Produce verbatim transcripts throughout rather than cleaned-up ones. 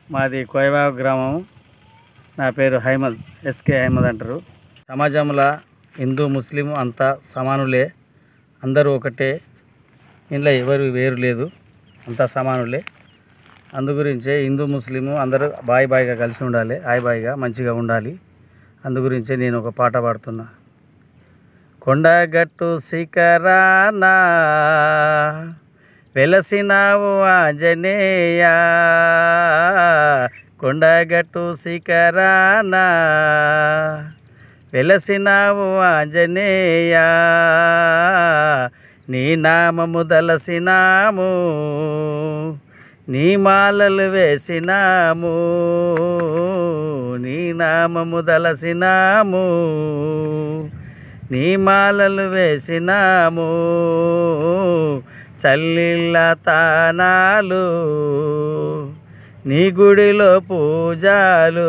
మాది కోయవాగ గ్రామం. నా పేరు హైమద్, ఎస్కే హైమద్ అంటారు. సమాజంలో హిందూ ముస్లిం అంతా సమానులే, అందరూ ఒకటే, ఇంట్లో ఎవరు వేరు లేదు, అంతా సమానులే. అందు గురించే హిందూ ముస్లిము అందరూ బాయ్ బాయ్గా కలిసి ఉండాలి, హాయ్ బాయ్గా మంచిగా ఉండాలి. అందు గురించే నేను ఒక పాట పాడుతున్నా. కొండగట్టు శిఖరానా వెలసినావు ఆంజనేయ, కొండగట్టు శిఖరానా వెలసినావు ఆంజనేయ, నీ నామము దలసినాము, నీ మాలలు వేసినాము, నీ నామము దలసినాము, నీ మాలలు వేసినాము, చల్లిళ్ళ తానాలు, నీ గుడిలో పూజలు,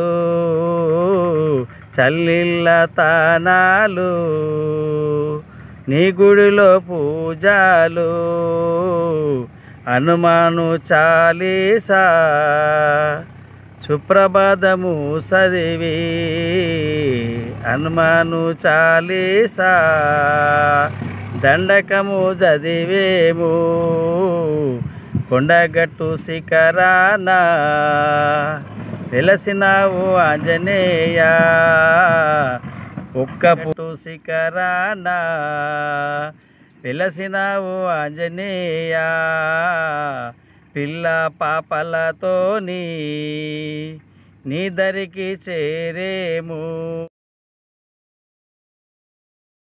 చల్లిళ్ళ తానాలు, నీ గుడిలో పూజలు, హనుమాను చాలీసా సుప్రభాతము చదివి, హనుమాను చాలీసా దండకము చదివేము, కొండగట్టు శిఖరానా వెలసినావు ఆంజనేయ, ఒక్క పుట్టు శిఖరానా వెలసినావు ఆంజనేయ, పిల్ల పాపలతోని నీ దరికి చేరేము.